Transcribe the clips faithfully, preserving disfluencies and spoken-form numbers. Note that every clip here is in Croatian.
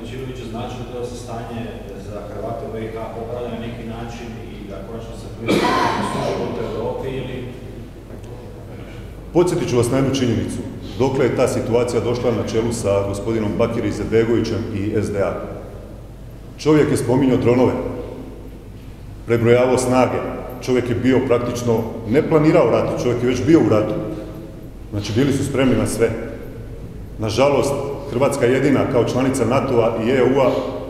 Bečirovića, znači da to se stanje za Hrvate u B i H popravlja na neki način i da konačno se pristupi u Europi ili... Podsjetit ću vas na jednu činjenicu. Dokle je ta situacija došla na čelu sa gospodinom Bakira Izetbegovićem i S D A. Čovjek je spominjao dronove, prebrojavao snage, čovjek je bio praktično, ne planirao rat, čovjek je već bio u ratu. Znači, bili su spremni na sve. Nažalost, Hrvatska jedina kao članica NATO-a i E U-a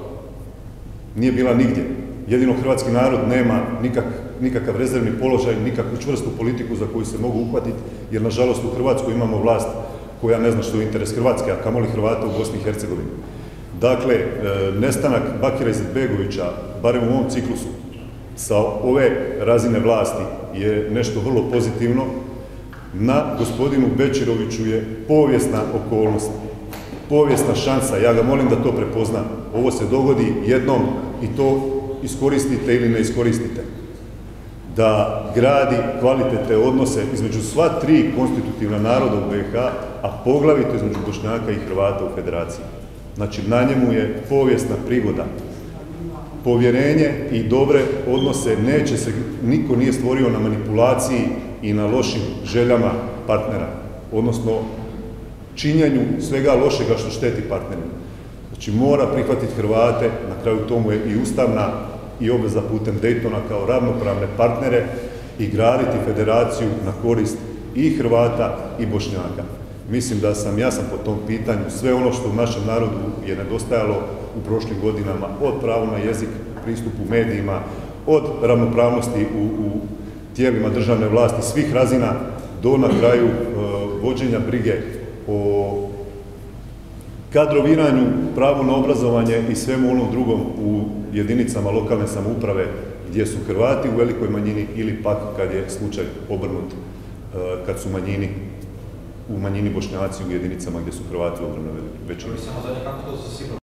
nije bila nigdje. Jedino hrvatski narod nema nikak, nikakav rezervni položaj, nikakvu čvrstu politiku za koju se mogu uhvatiti, jer nažalost u Hrvatskoj imamo vlast koja ne zna što je interes Hrvatske, a kamoli Hrvata u Bosni i Hercegovini. Dakle, nestanak Bakira Izetbegovića, barem u ovom ciklusu, sa ove razine vlasti je nešto vrlo pozitivno. Na gospodinu Bečiroviću je povijesna okolnost, povijesna šansa, ja ga molim da to prepozna. Ovo se dogodi jednom i to iskoristite ili ne iskoristite. Da gradi kvalitetne odnose između sva tri konstitutivna naroda u B i H, a poglavito između Bošnjaka i Hrvata u Federaciji. Znači, na njemu je povijesna prigoda. Povjerenje i dobre odnose neće se, niko nije stvorio na manipulaciji i na lošim željama partnera, odnosno činjenju svega lošega što šteti partnerima. Znači, mora prihvatiti Hrvate, na kraju tomu je i ustavna i obveza putem Daytona kao ravnopravne partnere i graditi federaciju na korist i Hrvata i Bošnjaka. Mislim da sam jasan po tom pitanju. Sve ono što u našem narodu je nedostajalo u prošlim godinama, od pravo na jezik, pristupu medijima, od ravnopravnosti u, u tijelima državne vlasti svih razina, do na kraju e, vođenja brige o kadroviranju, pravu na obrazovanje i svemu onom drugom u jedinicama lokalne samouprave gdje su Hrvati u velikoj manjini ili pak kad je slučaj obrnut, e, kad su manjini u manjini Bošnjaci u jedinicama gdje su Hrvati u ogromnoj većini.